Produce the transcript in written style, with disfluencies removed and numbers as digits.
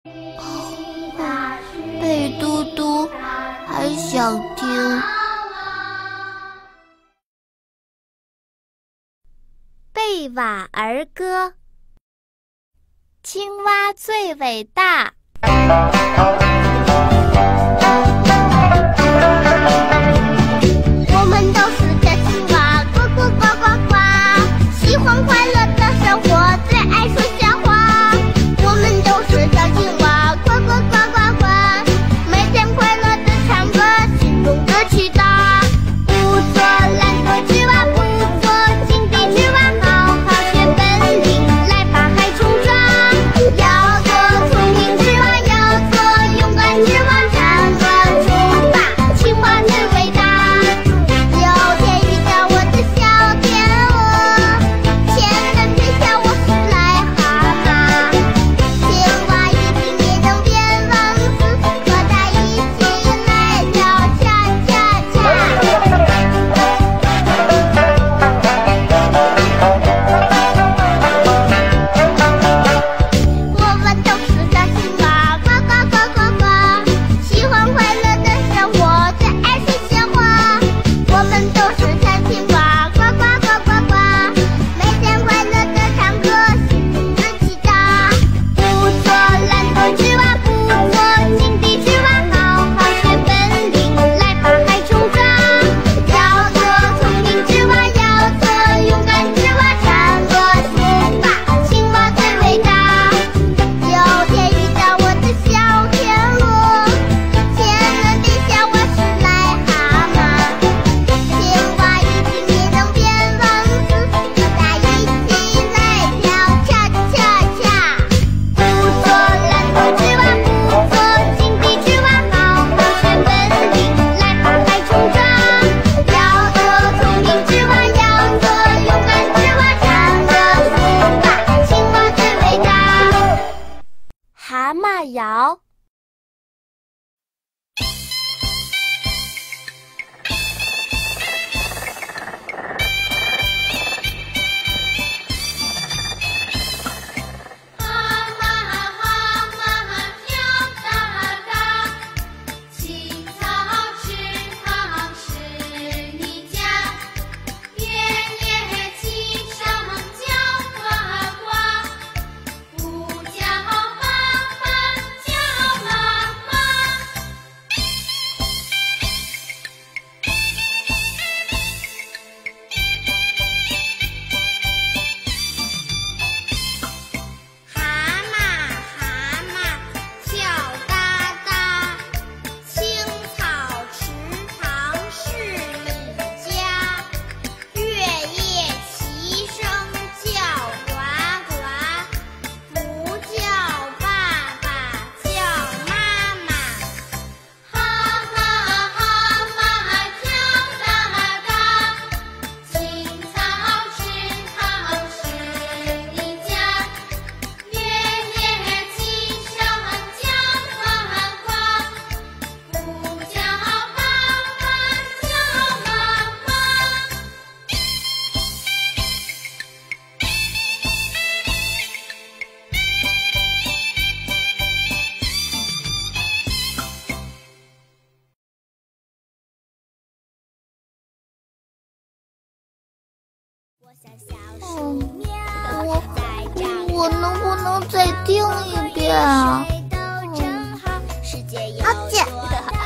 贝嘟嘟还想听贝瓦儿歌。青蛙最伟大。 我们都是小青蛙，呱呱呱呱呱，喜欢快乐的生活，最爱说笑话。我们都是小青蛙，呱呱呱呱呱，每天快乐的唱歌，心中的期待。不做懒惰之蛙，不做井底之蛙，好好学本领，来把海冲撞。要做聪明之蛙，要做勇敢之蛙，唱歌出发，青蛙最伟大。有天遇到我的小天鹅，千万别笑我是癞蛤蟆。青蛙一定也能变王子，和他一起来跳恰恰恰。我们都是小青蛙，呱呱呱呱呱，喜欢快乐的生活，最爱说笑话。我们都是小青蛙，呱呱呱呱呱，每天快乐的唱歌，心中的期待。不做懒惰之蛙，不做井底之蛙，好好学本领，来把海冲撞。要做聪明之蛙，要做勇敢之蛙，唱歌出发，青蛙最伟大。有天遇到我的小天鹅，千万别笑我是癞蛤蟆。青蛙一定也能变王子，和他一起来跳恰恰恰。不做懒惰之蛙，不做井底之蛙，好好学本领，来把海冲撞。要做聪明之蛙，要做勇敢之蛙，唱歌出发，青蛙最伟大。 蛤蟆谣。 蛤蟆跳哒哒，青草池塘是你家，月夜轻声叫呱呱，不叫爸爸叫妈妈。蛤蟆跳哒哒，青草池塘是你家，月夜齐声叫呱呱，不叫爸爸叫妈妈。蛤蟆跳哒哒，青草池塘是你家，月夜轻声叫呱呱，不叫爸爸叫妈妈。 我能不能再听一遍啊？ 好姐。